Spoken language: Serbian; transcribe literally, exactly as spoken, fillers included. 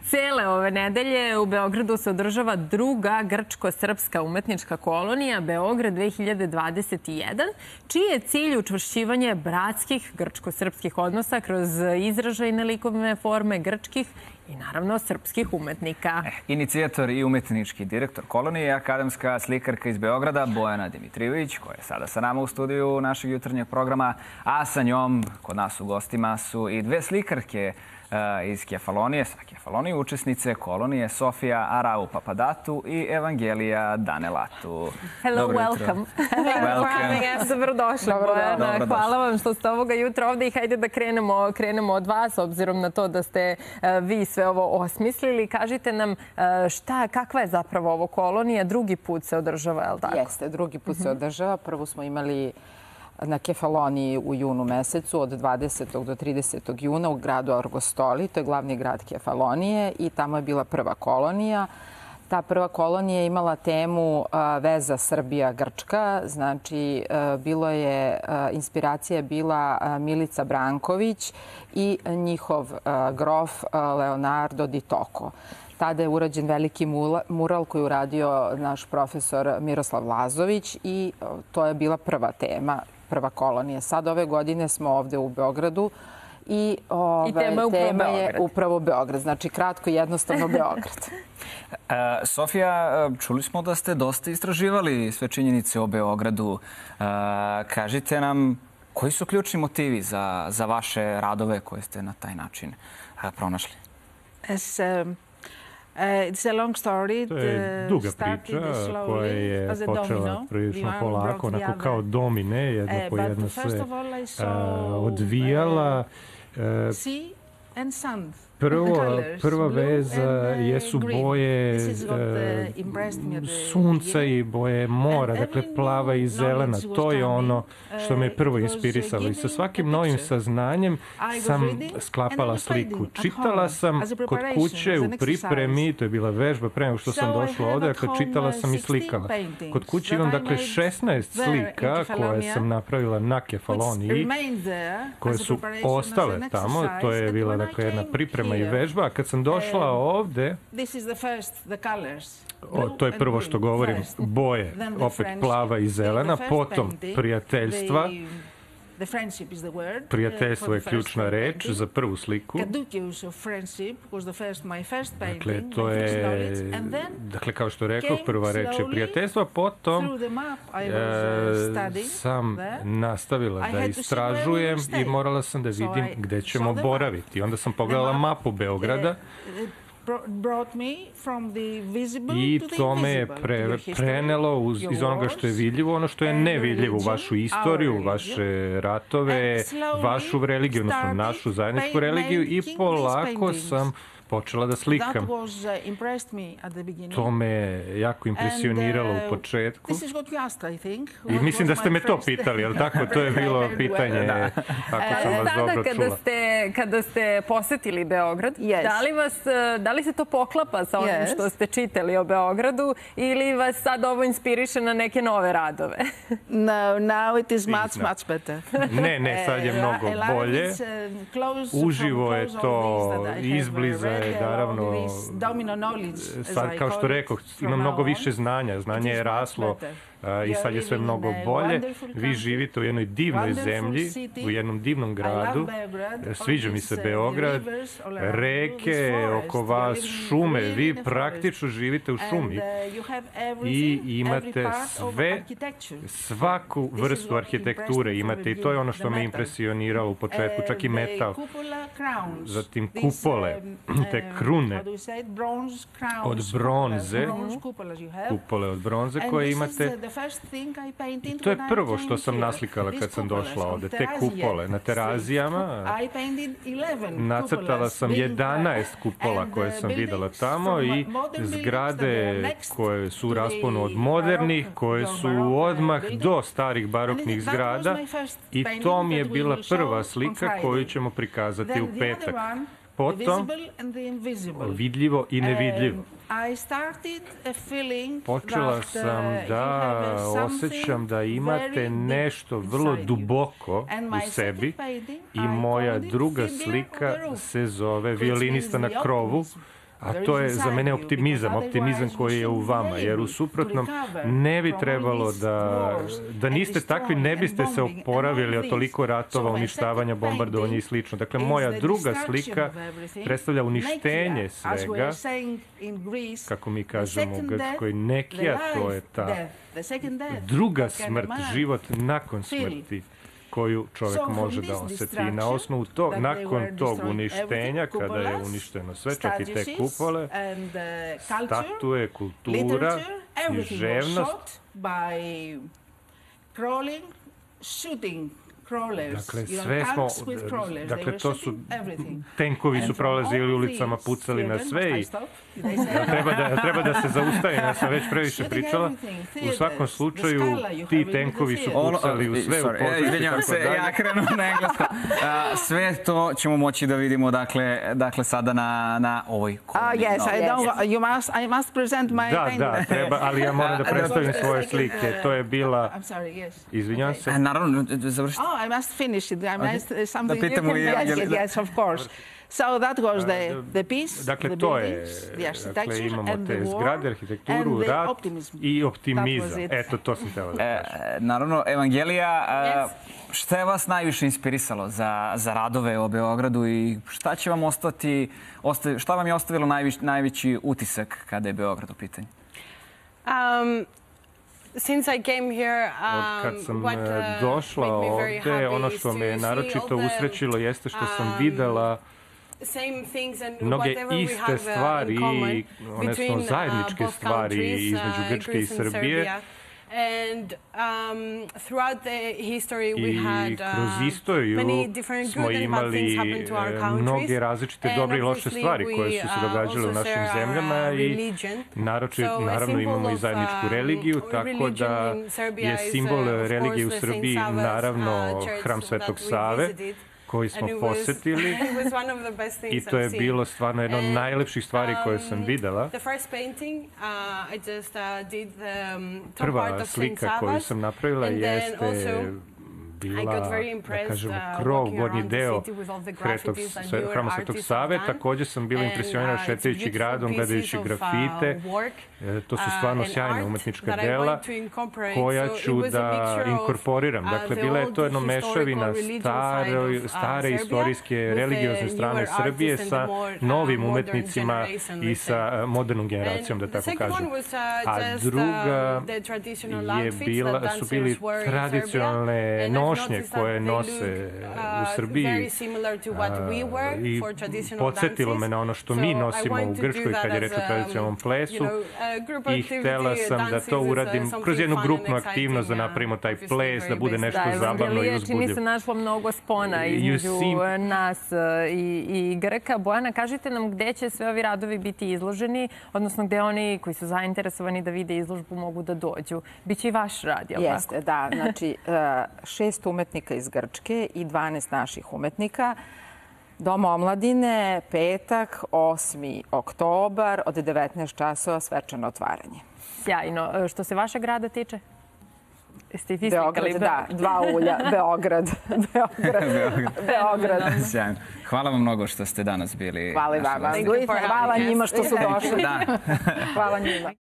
Cele ove nedelje u Beogradu se održava druga grčko-srpska umetnička kolonija Beograd dve hiljade dvadeset jedan, čiji je cilj učvršćivanje bratskih grčko-srpskih odnosa kroz izražajne likovne forme grčkih i naravno srpskih umetnika. Eh, inicijator i umetnički direktor kolonije je akademska slikarka iz Beograda Bojana Dimitrijević, koja je sada sa nama u studiju našeg jutarnjeg programa, a sa njom kod nas u gostima su i dve slikarke iz Kefalonije, sa Kefalonije, učesnice kolonije Sofija Arau Papadatu i Evangelija Danelatu. Hello, welcome. Welcome. Dobrodošli, Bojana. Hvala vam što ste ovoga jutra ovde i hajde da krenemo, krenemo od vas, obzirom na to da ste vi sve ovo osmislili. Kažite nam šta, kakva je zapravo ovo kolonija? Drugi put se održava, je li tako? Jeste, drugi put se održava. Prvo smo imali na Kefaloniji u junu mesecu od dvadesetog do tridesetog juna u gradu Argostoli, to je glavni grad Kefalonije i tamo je bila prva kolonija. Ta prva kolonija je imala temu veza Srbija-Grčka, znači bilo je, inspiracija je bila Milica Branković i njihov grof Leonardo Di Tocco. Tada je urađen veliki mural koji je uradio naš profesor Miroslav Lazović i to je bila prva tema, prva kolonija. Sad ove godine smo ovde u Beogradu i, ove, I tema je upravo tema je Beograd. upravo Beograd. Znači kratko i jednostavno Beograd. Uh, Sofija, čuli smo da ste dosta istraživali sve činjenice o Beogradu. Uh, kažite nam koji su ključni motivi za, za vaše radove koje ste na taj način uh, pronašli? As, um... Uh, it's a long story. To je duga priča koja je počela prilično polako, onako kao domine, jedno po jedno se odvijala. Sea and sand. Prvo, prva veza jesu boje sunca i boje mora, dakle plava i zelena. To je ono što me prvo inspirisalo. I sa svakim novim saznanjem sam sklapala sliku. Čitala sam kod kuće u pripremi, to je bila vežba pre nego što sam došla ovde, dakle čitala sam i slikala. Kod kuće imam dakle šesnaest slika koje sam napravila na Kefaloniji, koje su ostale tamo. To je bila dakle jedna priprema i vežba, a kad sam došla ovde, o, to je prvo što govorim, boje, opet plava i zelena, potom prijateljstva. Prijateljstvo je ključna reč za prvu sliku. Dakle, to je, dakle, kao što rekao, prva reč je prijateljstvo, potom e, sam nastavila da istražujem i morala sam da vidim gde ćemo boraviti. Onda sam pogledala mapu Beograda i to me je pre, prenelo uz, iz onoga što je vidljivo, ono što je nevidljivo, u vašu istoriju, vaše ratove, vašu religiju, odnosno našu zajedničku religiju i polako sam počela da slikam. To me jako impresioniralo u početku. I mislim da ste me to pitali, ali tako? To je bilo pitanje, ako sam vas dobro čula. Kada ste, kada ste posetili Beograd, da li, vas, da li se to poklapa sa onim što ste čitali o Beogradu ili vas sad ovo inspiriše na neke nove radove? No, now it is much, much better. Ne, ne, sad je mnogo bolje. Uživo je to, izbliza je, naravno, sad kao što rekao, ima mnogo više znanja, znanje je raslo i sad je sve mnogo bolje. Vi živite u jednoj divnoj zemlji, u jednom divnom gradu. Sviđa mi se Beograd, reke oko vas, šume. Vi praktično živite u šumi i imate sve, svaku vrstu arhitekture imate i to je ono što me impresioniralo u početku, čak i metal. Zatim kupole, te krune od bronze, kupole od bronze koje imate. I to je prvo što sam naslikala kad sam došla ovde, te kupole na terazijama. Nacrtala sam jedanaest kupola koje sam videla tamo i zgrade koje su u rasponu od modernih, koje su odmah do starih baroknih zgrada i to mi je bila prva slika koju ćemo prikazati u petak. Potom vidljivo i nevidljivo. Počela sam da osjećam da imate nešto vrlo duboko u sebi i moja druga slika se zove Violinista na krovu. A to je za mene optimizam, optimizam koji je u vama, jer u suprotnom ne bi trebalo da, da niste takvi, ne biste se oporavili od toliko ratova, uništavanja, bombardovanja i slično. Dakle, moja druga slika predstavlja uništenje svega, kako mi kažemo u Grčkoj, nekija, to je ta druga smrt, život nakon smrti koju čovjek može da osjeti. I na osnovu tog, nakon tog uništenja, kada je uništeno sve, čak i te kupole, statue, kultura, književnost, dakle, sve smo, dakle, to su, tenkovi su prolazili ulicama, pucali na sve i treba da, treba da se zaustavi, ja sam već previše pričala. U svakom slučaju, ti tenkovi su pucali u sve, u pozdrav. Izvinjavam se, ja krenu na englesko. Sve to ćemo moći da vidimo, dakle, dakle sada na, na ovoj koloni. Ah, yes, I don't, you must, I must present my Da, da, treba, ali ja moram da predstavim svoje slike. To je bila... I'm sorry, yes. Izvinjavam se. Naravno, završite. Oh, I must finish it. I must uh, something. Da pitamo you can ja, yes, yes, of course. So that was the the peace, dakle, the to je, buildings, the architecture, dakle, imamo and te the war, zgrade, arhitekturu, and the rat optimism. i optimizam. That was it. Eto, to sam htjela da E, kažem. naravno, Evangelija, Yes. šta je vas najviše inspirisalo za, za radove o Beogradu i šta će vam ostati, ostavi, šta vam je ostavilo najviš, najveći utisak kada je Beograd u pitanju? Um, Since I came here, Od kad um, sam what e, uh, došla made me very ovde, happy ono is što to me je see naročito all the, usrećilo jeste što sam um, videla same things and mnoge whatever we iste have, uh, stvari, in common odnosno between, zajedničke uh, both stvari countries, između uh, Grčke i Greece and Srbije. Serbia. And um, throughout the history we I had kroz uh, istoriju many different smo good and bad things imali happen to our e, countries. mnoge različite And dobre i loše obviously stvari we, koje su se uh, događale u also našim share our, zemljama uh, i religion. naročito, So a naravno symbol imamo i of, zajedničku um, religiju, tako religion da in Serbia je is, simbol uh, of religije u course, the Saint Srbiji Sava's, naravno uh, church hram that Svetog we Save, visited. koji smo And it was- posetili. it was one of the best things I to je I've seen. bilo stvarno jedno od And, najlepših stvari koje sam um, videla. The first painting, uh, I just uh, did the um, top part Prva of Saint slika koju Sava's. sam napravila And then jeste also bila, I got very da impressed, kažemo, uh, krov, walking gornji around the deo city with all the Hretog, graffitis that sve- newer hrama Svetog artists Save. have done. Također sam bila And, impresioniran uh, it's šetajući beautiful gradom, pieces gledajući of, uh, grafite. work, E, To su uh, stvarno and sjajna art umetnička that I dela want to incorporate. koja So it ću was a da mixture of, inkorporiram. uh, Dakle, the bila je old to jedno historical mešavina religious stare, side of, uh, stare Serbia istorijske with the religiozne strane newer Srbije artists and sa the more, uh, novim modern umetnicima generation, i let's sa say. uh, modernom generacijom, da And the tako second kažem. one was, uh, A just, druga uh, the traditional je outfits bila, that su dancers bili wear in tradicionalne Serbia. And I've nošnje noticed that koje they nose look, u uh, Srbiji. very similar to what we wear I for traditional podsjetilo me dances. na ono što So mi I nosimo want u to do Grčkoj that kad je as reč o a, tradicionalnom plesu. you know, a group I activity, htela sam da dances to is, uradim uh, kroz jednu something fun grupnu and aktivnost, da exciting, napravimo taj obviously ples, da very bude basic. nešto Da, zabavno i Evangelija, čini uzbudljivo. se našlo mnogo spona I između sim- nas e, i, i Grka. Bojana, kažite nam gde će sve ovi radovi biti izloženi, odnosno gde oni koji su zainteresovani da vide izložbu mogu da dođu. Biće i vaš rad, jel' tako? Jeste, da. Znači, e, šest umetnika iz Grčke i dvanaest naših umetnika. Dom omladine, petak, osmi oktobar, od devetnaest časova svečano otvaranje. Sjajno. E, Što se vašeg rada tiče? Jeste i vi Beograd, slikali? da, dva ulja, Beograd, Beograd, Beograd. Sjajno. Hvala vam mnogo što ste danas bili. Hvala i naši vama. gosti. Thank you for Hvala having us. njima što su došli. Da. Hvala njima.